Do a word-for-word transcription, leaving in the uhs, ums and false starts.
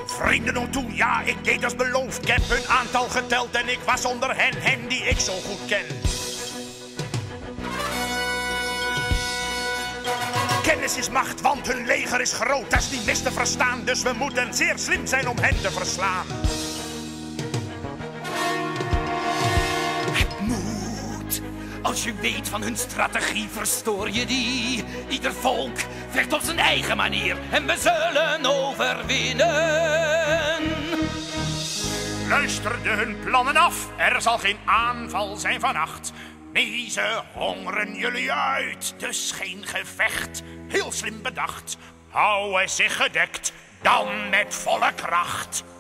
Vrienden om toe, ja, ik deed als beloofd. Ik heb hun aantal geteld en ik was onder hen, hen die ik zo goed ken. Kennis is macht, want hun leger is groot. Dat is niet mis te verstaan, dus we moeten zeer slim zijn om hen te verslaan. Het moet. Als je weet van hun strategie, verstoor je die. Ieder volk vecht op zijn eigen manier en we zullen overwinnen. Luister de hun plannen af, er zal geen aanval zijn vannacht. Nee, ze hongeren jullie uit, dus geen gevecht. Heel slim bedacht, houden zich gedekt, dan met volle kracht.